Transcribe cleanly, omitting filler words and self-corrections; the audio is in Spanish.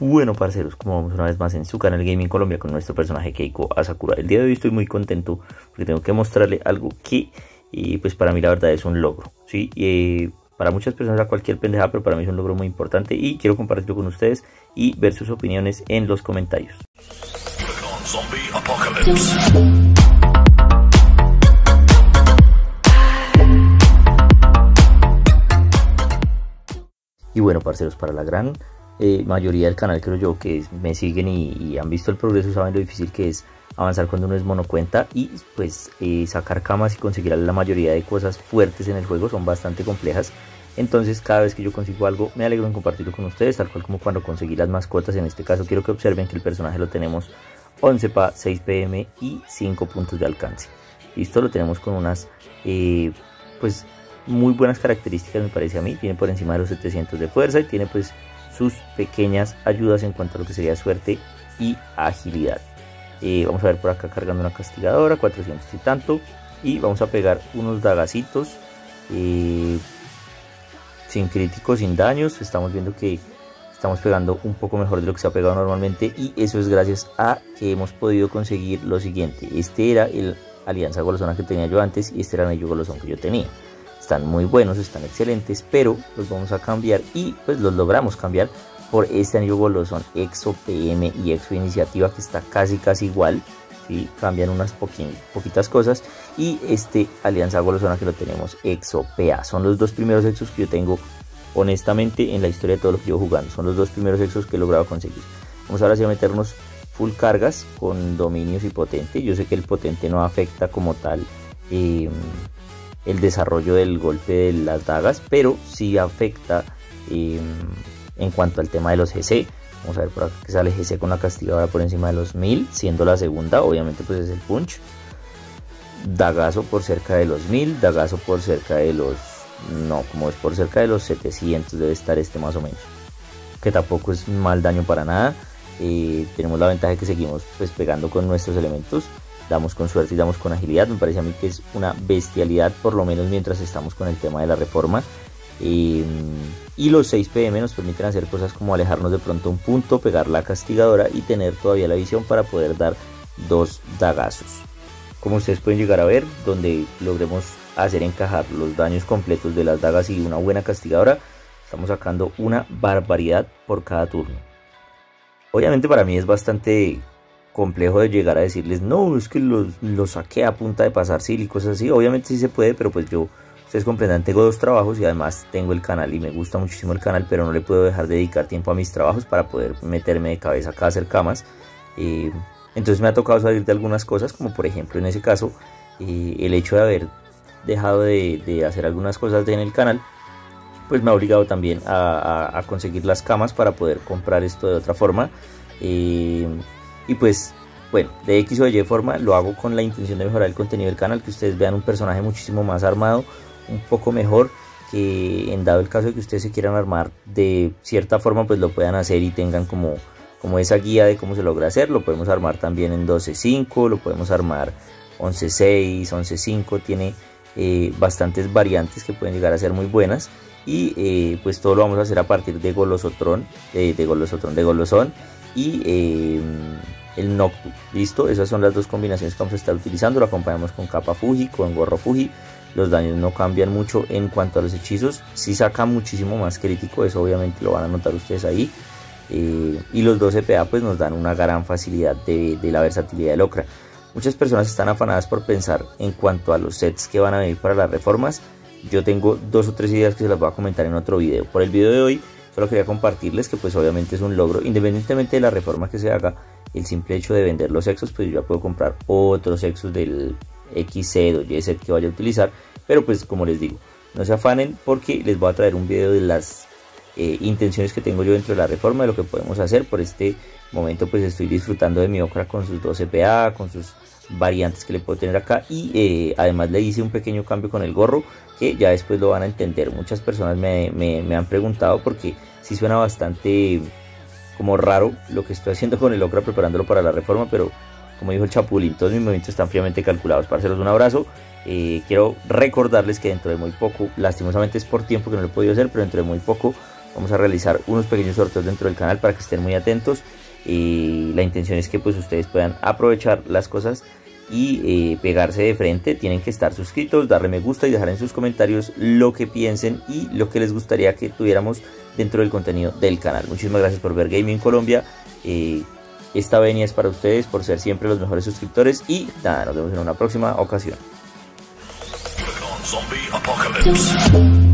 Bueno, parceros, como vamos una vez más en su canal Gaming Colombia con nuestro personaje Keiko Asakura. El día de hoy estoy muy contento porque tengo que mostrarle algo que pues para mí la verdad es un logro, ¿sí? Para muchas personas a cualquier pendejada, pero para mí es un logro muy importante y quiero compartirlo con ustedes y ver sus opiniones en los comentarios. Y bueno, parceros, para la gran mayoría del canal, creo yo, que me siguen y han visto el progreso, saben lo difícil que es avanzar cuando uno es monocuenta y pues sacar camas y conseguir la mayoría de cosas fuertes en el juego son bastante complejas. Entonces cada vez que yo consigo algo me alegro en compartirlo con ustedes, tal cual como cuando conseguí las mascotas. En este caso quiero que observen que el personaje lo tenemos 11 PA, 6 PM y 5 puntos de alcance. Listo, lo tenemos con unas pues muy buenas características, me parece a mí. Tiene por encima de los 700 de fuerza y tiene pues sus pequeñas ayudas en cuanto a lo que sería suerte y agilidad. Vamos a ver por acá cargando una castigadora, 400 y tanto, y vamos a pegar unos dagacitos sin críticos, sin daños. Estamos viendo que estamos pegando un poco mejor de lo que se ha pegado normalmente, y eso es gracias a que hemos podido conseguir lo siguiente. Este era el Alianza Golosona que tenía yo antes y este era el anillo golosón que yo tenía. Están muy buenos, están excelentes, pero los vamos a cambiar y pues los logramos cambiar por este anillo golosón Exo PM y Exo Iniciativa, que está casi igual, ¿sí? Cambian unas poquitas cosas, y este Alianza Golosona que lo tenemos Exo PA. Son los dos primeros exos que yo tengo honestamente en la historia de todo lo que llevo jugando. Son los dos primeros exos que he logrado conseguir. Vamos ahora sí a meternos full cargas con dominios y potente. Yo sé que el potente no afecta como tal el desarrollo del golpe de las dagas, pero sí afecta en cuanto al tema de los GC. Vamos a ver por acá que sale GC con la castigadora por encima de los 1000, siendo la segunda, obviamente pues es el punch. Dagazo por cerca de los 1000, dagazo por cerca de los, no, como es por cerca de los 700 debe estar este más o menos, que tampoco es mal daño para nada. Tenemos la ventaja de que seguimos pues pegando con nuestros elementos. Damos con suerte y damos con agilidad. Me parece a mí que es una bestialidad, por lo menos mientras estamos con el tema de la reforma. Y los 6 PM nos permiten hacer cosas como alejarnos de pronto un punto, pegar la castigadora y tener todavía la visión para poder dar dos dagazos. Como ustedes pueden llegar a ver, donde logremos hacer encajar los daños completos de las dagas y una buena castigadora, estamos sacando una barbaridad por cada turno. Obviamente para mí es bastante complejo de llegar a decirles, no, es que los saqué a punta de pasar sil y cosas así. Obviamente sí se puede, pero pues yo, ustedes comprendan, tengo dos trabajos y además tengo el canal y me gusta muchísimo el canal, pero no le puedo dejar de dedicar tiempo a mis trabajos para poder meterme de cabeza acá a hacer camas. Entonces me ha tocado salir de algunas cosas, como por ejemplo en ese caso el hecho de haber dejado de hacer algunas cosas en el canal, pues me ha obligado también a conseguir las camas para poder comprar esto de otra forma. Y pues bueno, de X o Y forma lo hago con la intención de mejorar el contenido del canal, que ustedes vean un personaje muchísimo más armado, un poco mejor, que en dado el caso de que ustedes se quieran armar de cierta forma pues lo puedan hacer y tengan como esa guía de cómo se logra hacer. Lo podemos armar también en 12.5, lo podemos armar 11.6, 11.5, tiene bastantes variantes que pueden llegar a ser muy buenas. Y pues todo lo vamos a hacer a partir de Golosotron, de Golosón y el Noctu. Listo, esas son las dos combinaciones que vamos a estar utilizando. Lo acompañamos con capa Fuji, con gorro Fuji. Los daños no cambian mucho en cuanto a los hechizos, sí saca muchísimo más crítico, eso obviamente lo van a notar ustedes ahí. Y los 12 PA pues nos dan una gran facilidad de la versatilidad de Locra. Muchas personas están afanadas por pensar en cuanto a los sets que van a venir para las reformas. Yo tengo 2 o 3 ideas que se las voy a comentar en otro video. Por el video de hoy solo quería compartirles que pues obviamente es un logro, independientemente de la reforma que se haga. El simple hecho de vender los exos, pues yo ya puedo comprar otros exos del XZ o Y set que vaya a utilizar. Pero pues como les digo, no se afanen porque les voy a traer un video de las intenciones que tengo yo dentro de la reforma, de lo que podemos hacer. Por este momento pues estoy disfrutando de mi Okra con sus 12 PA, con sus variantes que le puedo tener acá, y además le hice un pequeño cambio con el gorro que ya después lo van a entender. Muchas personas me han preguntado porque sí suena bastante como raro lo que estoy haciendo con el Okra preparándolo para la reforma, pero como dijo el Chapulín, todos mis movimientos están fríamente calculados. Parceros, un abrazo. Quiero recordarles que dentro de muy poco, lastimosamente es por tiempo que no lo he podido hacer, pero dentro de muy poco vamos a realizar unos pequeños sorteos dentro del canal para que estén muy atentos. La intención es que pues ustedes puedan aprovechar las cosas y pegarse de frente. Tienen que estar suscritos, darle me gusta y dejar en sus comentarios lo que piensen y lo que les gustaría que tuviéramos dentro del contenido del canal. Muchísimas gracias por ver Gaming Colombia. Esta venia es para ustedes por ser siempre los mejores suscriptores y nada, nos vemos en una próxima ocasión. Zombie Apocalypse.